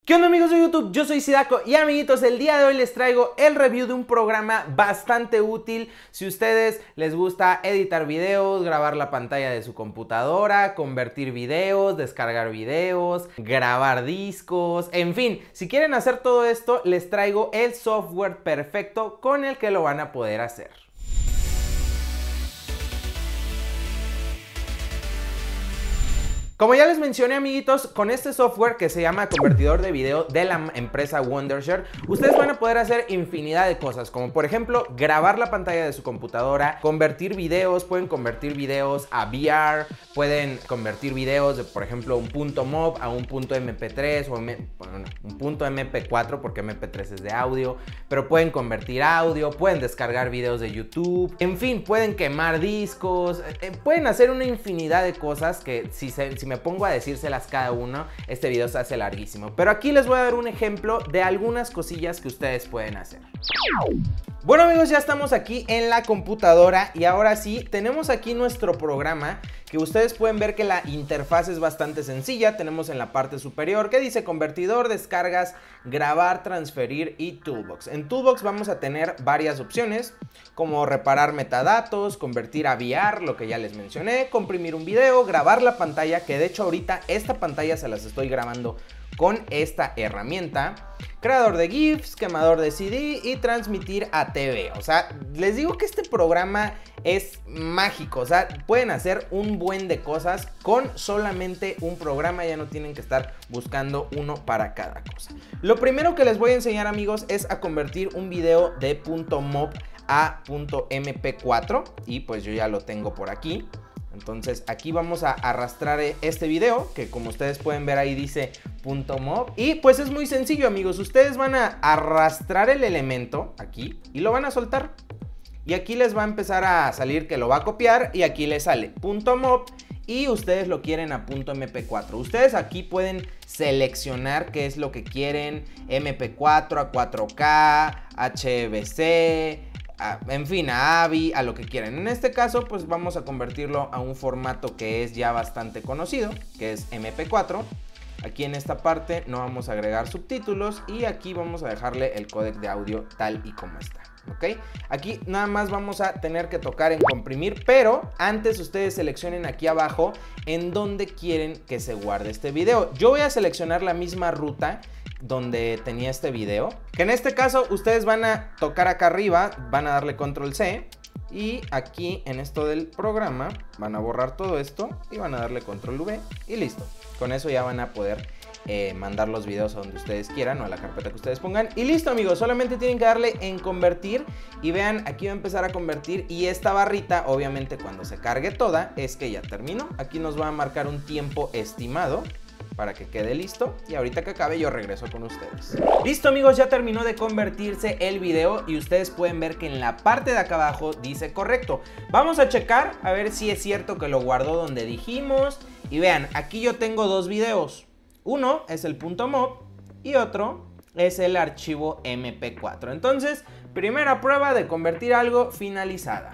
¿Qué onda amigos de YouTube? Yo soy Sidaco y amiguitos, el día de hoy les traigo el review de un programa bastante útil si a ustedes les gusta editar videos, grabar la pantalla de su computadora, convertir videos, descargar videos, grabar discos, en fin, si quieren hacer todo esto les traigo el software perfecto con el que lo van a poder hacer. Como ya les mencioné amiguitos, con este software que se llama convertidor de video de la empresa Wondershare, ustedes van a poder hacer infinidad de cosas, como por ejemplo grabar la pantalla de su computadora, convertir videos, pueden convertir videos a VR, pueden convertir videos de por ejemplo un punto .mov a un punto MP3 o un punto MP4 porque MP3 es de audio, pero pueden convertir audio, pueden descargar videos de YouTube, en fin, pueden quemar discos, pueden hacer una infinidad de cosas que si me pongo a decírselas cada uno, este video se hace larguísimo. Pero aquí les voy a dar un ejemplo de algunas cosillas que ustedes pueden hacer. Bueno amigos, ya estamos aquí en la computadora y ahora sí, tenemos aquí nuestro programa que ustedes pueden ver que la interfaz es bastante sencilla. Tenemos en la parte superior que dice convertidor, descargas, grabar, transferir y Toolbox. En Toolbox vamos a tener varias opciones como reparar metadatos, convertir a VR, lo que ya les mencioné, comprimir un video, grabar la pantalla, que de hecho ahorita esta pantalla se las estoy grabando con esta herramienta, creador de GIFs, quemador de CD y transmitir a TV. O sea, les digo que este programa es mágico, o sea, pueden hacer un buen de cosas con solamente un programa, ya no tienen que estar buscando uno para cada cosa. Lo primero que les voy a enseñar amigos es a convertir un video de .mov a .mp4 y pues yo ya lo tengo por aquí. Entonces aquí vamos a arrastrar este video que como ustedes pueden ver ahí dice .mov y pues es muy sencillo amigos, ustedes van a arrastrar el elemento aquí y lo van a soltar y aquí les va a empezar a salir que lo va a copiar y aquí les sale .mov y ustedes lo quieren a .mp4. Ustedes aquí pueden seleccionar qué es lo que quieren, mp4 a 4K, HEVC, en fin, a AVI, a lo que quieran. En este caso pues vamos a convertirlo a un formato que es ya bastante conocido, que es MP4. Aquí en esta parte no vamos a agregar subtítulos y aquí vamos a dejarle el códec de audio tal y como está. ¿Ok? Aquí nada más vamos a tener que tocar en comprimir, pero antes ustedes seleccionen aquí abajo en donde quieren que se guarde este video. Yo voy a seleccionar la misma ruta donde tenía este video, que en este caso ustedes van a tocar acá arriba, van a darle control C y aquí en esto del programa van a borrar todo esto y van a darle control V y listo. Con eso ya van a poder mandar los videos a donde ustedes quieran o a la carpeta que ustedes pongan y listo amigos, solamente tienen que darle en convertir y vean, aquí va a empezar a convertir y esta barrita obviamente cuando se cargue toda es que ya terminó. Aquí nos va a marcar un tiempo estimado para que quede listo y ahorita que acabe yo regreso con ustedes. Listo amigos, ya terminó de convertirse el video y ustedes pueden ver que en la parte de acá abajo dice correcto. Vamos a checar a ver si es cierto que lo guardó donde dijimos y vean, aquí yo tengo dos videos. Uno es el .mov y otro es el archivo MP4. Entonces, primera prueba de convertir algo finalizada.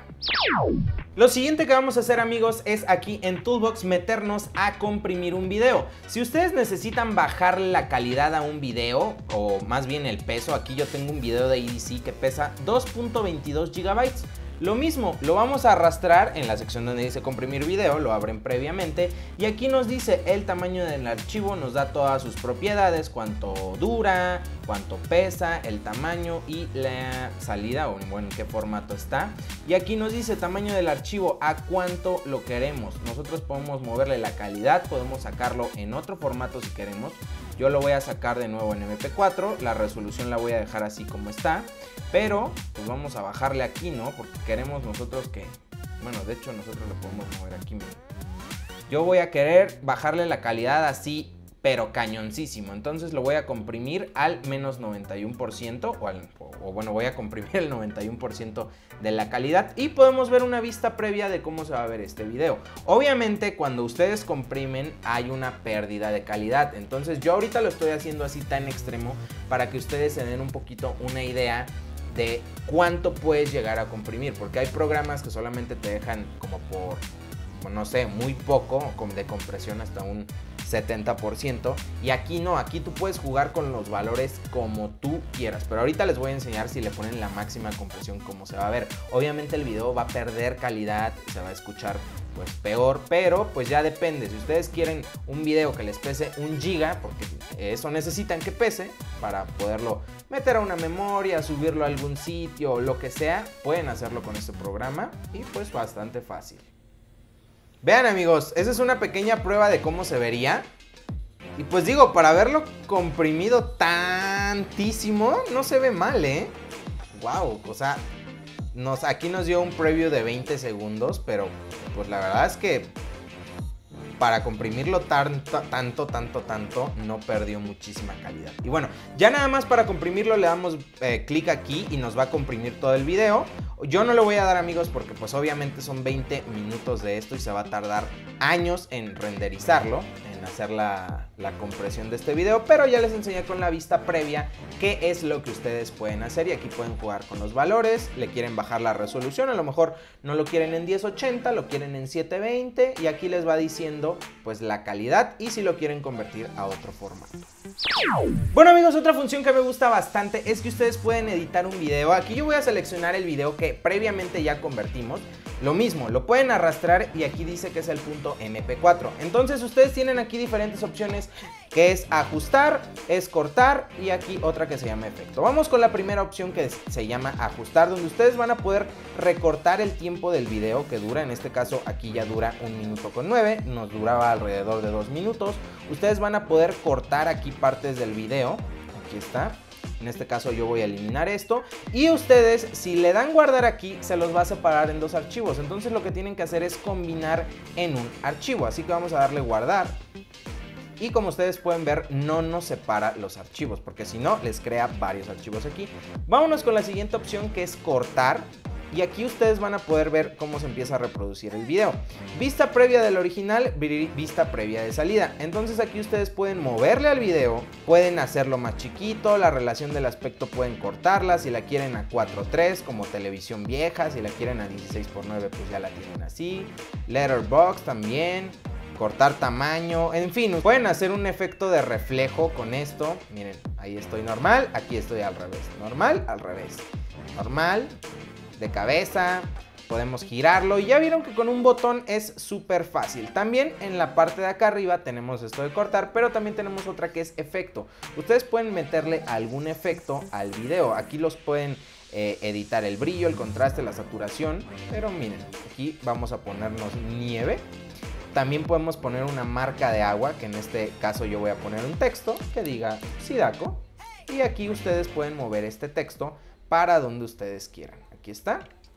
Lo siguiente que vamos a hacer amigos es aquí en Toolbox meternos a comprimir un video. Si ustedes necesitan bajarle la calidad a un video o más bien el peso, aquí yo tengo un video de EDC que pesa 2.22 GB. Lo mismo, lo vamos a arrastrar en la sección donde dice comprimir video, lo abren previamente y aquí nos dice el tamaño del archivo, nos da todas sus propiedades, cuánto dura, cuánto pesa, el tamaño y la salida o bueno, en qué formato está. Y aquí nos dice tamaño del archivo, a cuánto lo queremos. Nosotros podemos moverle la calidad, podemos sacarlo en otro formato si queremos. Yo lo voy a sacar de nuevo en MP4, la resolución la voy a dejar así como está, pero pues vamos a bajarle aquí, ¿no? Porque queremos nosotros que, bueno, de hecho nosotros lo podemos mover aquí, miren. Yo voy a querer bajarle la calidad así, pero cañoncísimo, entonces lo voy a comprimir al menos 91% o bueno, voy a comprimir el 91% de la calidad y podemos ver una vista previa de cómo se va a ver este video. Obviamente cuando ustedes comprimen hay una pérdida de calidad, entonces yo ahorita lo estoy haciendo así tan extremo para que ustedes se den un poquito una idea de cuánto puedes llegar a comprimir, porque hay programas que solamente te dejan como por no sé, muy poco, de compresión hasta un 70%, y aquí no, aquí tú puedes jugar con los valores como tú quieras, pero ahorita les voy a enseñar si le ponen la máxima compresión cómo se va a ver. Obviamente el video va a perder calidad, se va a escuchar pues peor, pero pues ya depende. Si ustedes quieren un video que les pese 1 GB, porque eso necesitan que pese para poderlo meter a una memoria, subirlo a algún sitio o lo que sea, pueden hacerlo con este programa y pues bastante fácil. Vean amigos, esa es una pequeña prueba de cómo se vería. Y pues digo, para verlo comprimido tantísimo, no se ve mal, ¿eh? Wow, o sea, aquí nos dio un preview de 20 segundos, pero pues la verdad es que para comprimirlo tanto, no perdió muchísima calidad. Y bueno, ya nada más para comprimirlo le damos clic aquí y nos va a comprimir todo el video. Yo no lo voy a dar amigos porque pues obviamente son 20 minutos de esto y se va a tardar años en renderizarlo, en hacer la compresión de este video, pero ya les enseñé con la vista previa qué es lo que ustedes pueden hacer y aquí pueden jugar con los valores. Le quieren bajar la resolución, a lo mejor no lo quieren en 1080, lo quieren en 720 y aquí les va diciendo pues la calidad y si lo quieren convertir a otro formato. Bueno amigos, otra función que me gusta bastante es que ustedes pueden editar un video. Aquí yo voy a seleccionar el video que previamente ya convertimos. Lo mismo, lo pueden arrastrar y aquí dice que es el punto MP4. Entonces ustedes tienen aquí diferentes opciones, que es ajustar, es cortar y aquí otra que se llama efecto. Vamos con la primera opción que se llama ajustar, donde ustedes van a poder recortar el tiempo del video que dura. En este caso aquí ya dura 1 minuto con 9, nos duraba alrededor de 2 minutos. Ustedes van a poder cortar aquí partes del video, aquí está. En este caso yo voy a eliminar esto y ustedes si le dan guardar aquí se los va a separar en 2 archivos. Entonces lo que tienen que hacer es combinar en un archivo. Así que vamos a darle guardar y como ustedes pueden ver no nos separa los archivos porque si no les crea varios archivos aquí. Vámonos con la siguiente opción que es cortar. Y aquí ustedes van a poder ver cómo se empieza a reproducir el video. Vista previa del original, vista previa de salida. Entonces aquí ustedes pueden moverle al video, pueden hacerlo más chiquito, la relación del aspecto pueden cortarla, si la quieren a 4:3 como televisión vieja, si la quieren a 16:9 pues ya la tienen así. Letterbox también, cortar tamaño, en fin, pueden hacer un efecto de reflejo con esto. Miren, ahí estoy normal, aquí estoy al revés, normal, al revés, normal, de cabeza, podemos girarlo y ya vieron que con un botón es súper fácil. También en la parte de acá arriba tenemos esto de cortar, pero también tenemos otra que es efecto. Ustedes pueden meterle algún efecto al video, aquí los pueden editar el brillo, el contraste, la saturación, pero miren, aquí vamos a ponernos nieve. También podemos poner una marca de agua, que en este caso yo voy a poner un texto que diga Sidaco y aquí ustedes pueden mover este texto para donde ustedes quieran. Aquí está,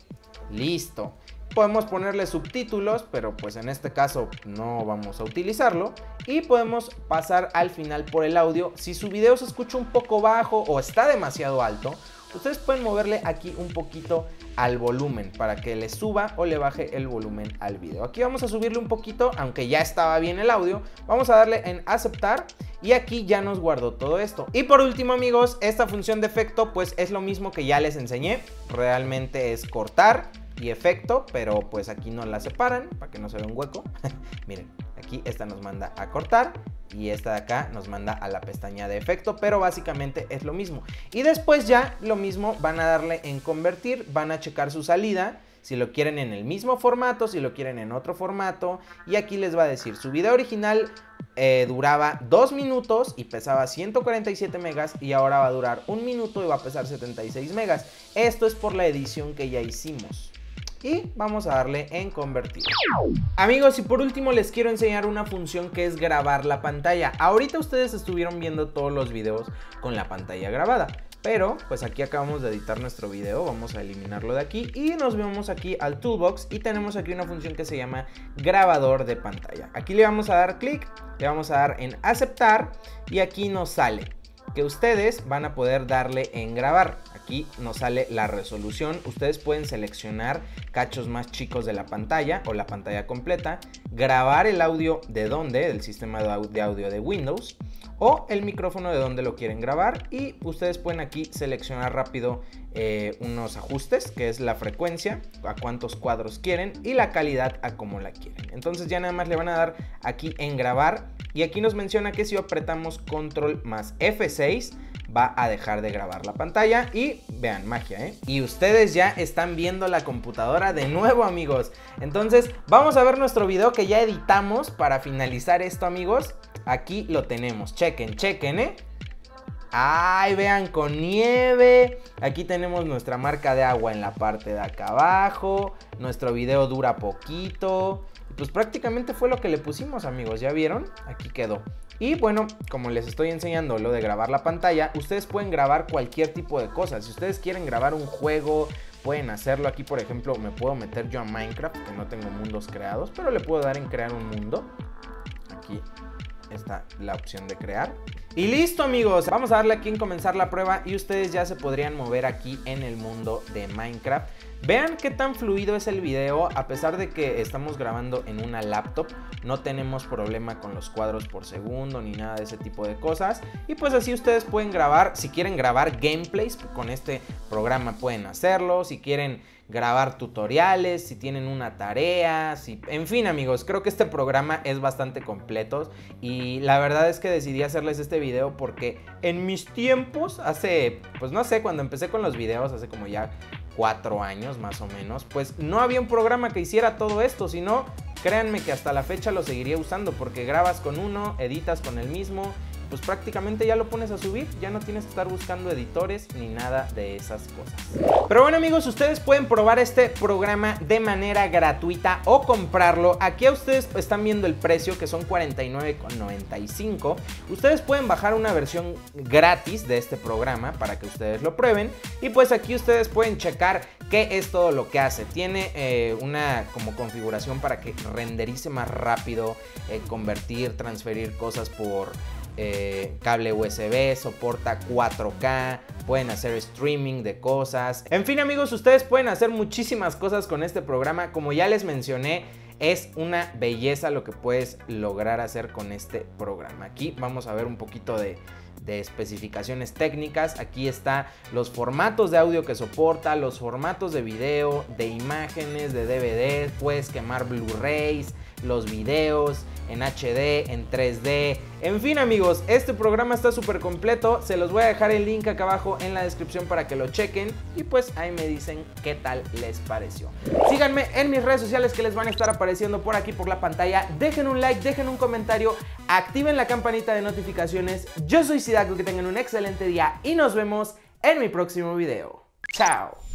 listo. Podemos ponerle subtítulos, pero pues en este caso no vamos a utilizarlo. Y podemos pasar al final por el audio. Si su video se escucha un poco bajo o está demasiado alto, ustedes pueden moverle aquí un poquito al volumen para que le suba o le baje el volumen al video. Aquí vamos a subirle un poquito, aunque ya estaba bien el audio. Vamos a darle en aceptar y aquí ya nos guardó todo esto. Y por último amigos, esta función de efecto pues es lo mismo que ya les enseñé. Realmente es cortar y efecto, pero pues aquí no la separan para que no se vea un hueco. Miren, aquí esta nos manda a cortar y esta de acá nos manda a la pestaña de efecto, pero básicamente es lo mismo. Y después ya lo mismo, van a darle en convertir, van a checar su salida, si lo quieren en el mismo formato, si lo quieren en otro formato, y aquí les va a decir, su video original duraba 2 minutos y pesaba 147 megas y ahora va a durar 1 minuto y va a pesar 76 megas. Esto es por la edición que ya hicimos. Y vamos a darle en convertir. Amigos, y por último les quiero enseñar una función que es grabar la pantalla. Ahorita ustedes estuvieron viendo todos los videos con la pantalla grabada, pero pues aquí acabamos de editar nuestro video. Vamos a eliminarlo de aquí y nos vemos aquí al toolbox y tenemos aquí una función que se llama grabador de pantalla. Aquí le vamos a dar clic, le vamos a dar en aceptar y aquí nos sale que ustedes van a poder darle en grabar. Aquí nos sale la resolución. Ustedes pueden seleccionar cachos más chicos de la pantalla o la pantalla completa, grabar el audio de donde, del sistema de audio de Windows, o el micrófono de donde lo quieren grabar, y ustedes pueden aquí seleccionar rápido unos ajustes, que es la frecuencia, a cuántos cuadros quieren, y la calidad a cómo la quieren. Entonces ya nada más le van a dar aquí en grabar, y aquí nos menciona que si apretamos control más F6 va a dejar de grabar la pantalla. Y vean, magia, y ustedes ya están viendo la computadora de nuevo, amigos. Entonces vamos a ver nuestro video que ya editamos para finalizar esto, amigos. Aquí lo tenemos, chequen, ¡ay, vean, con nieve! Aquí tenemos nuestra marca de agua en la parte de acá abajo. Nuestro video dura poquito. Pues prácticamente fue lo que le pusimos, amigos, ¿ya vieron? Aquí quedó. Y bueno, como les estoy enseñando lo de grabar la pantalla, ustedes pueden grabar cualquier tipo de cosas. Si ustedes quieren grabar un juego, pueden hacerlo. Aquí, por ejemplo, me puedo meter yo a Minecraft, que no tengo mundos creados, pero le puedo dar en crear un mundo. Aquí está la opción de crear. Y listo, amigos, vamos a darle aquí en comenzar la prueba y ustedes ya se podrían mover aquí en el mundo de Minecraft. Vean qué tan fluido es el video. A pesar de que estamos grabando en una laptop, no tenemos problema con los cuadros por segundo ni nada de ese tipo de cosas. Y pues así ustedes pueden grabar. Si quieren grabar gameplays, con este programa pueden hacerlo. Si quieren grabar tutoriales, si tienen una tarea, en fin, amigos, creo que este programa es bastante completo. Y la verdad es que decidí hacerles este video porque en mis tiempos, pues no sé, cuando empecé con los videos, hace como ya 4 años más o menos, pues no había un programa que hiciera todo esto. Si no, créanme que hasta la fecha lo seguiría usando, porque grabas con uno, editas con el mismo, pues prácticamente ya lo pones a subir, ya no tienes que estar buscando editores ni nada de esas cosas. Pero bueno, amigos, ustedes pueden probar este programa de manera gratuita o comprarlo. Aquí ustedes están viendo el precio, que son $49.95. Ustedes pueden bajar una versión gratis de este programa para que ustedes lo prueben, y pues aquí ustedes pueden checar qué es todo lo que hace. Tiene una como configuración para que renderice más rápido, convertir, transferir cosas por cable USB, soporta 4K, pueden hacer streaming de cosas. En fin, amigos, ustedes pueden hacer muchísimas cosas con este programa. Como ya les mencioné, es una belleza lo que puedes lograr hacer con este programa. Aquí vamos a ver un poquito de especificaciones técnicas. Aquí está los formatos de audio que soporta, los formatos de video, de imágenes, de DVD. Puedes quemar Blu-rays, los videos en HD, en 3D. En fin, amigos, este programa está súper completo. Se los voy a dejar el link acá abajo en la descripción para que lo chequen, y pues ahí me dicen qué tal les pareció. Síganme en mis redes sociales que les van a estar apareciendo por aquí por la pantalla. Dejen un like, dejen un comentario, activen la campanita de notificaciones. Yo soy Sidaco, que tengan un excelente día y nos vemos en mi próximo video. ¡Chao!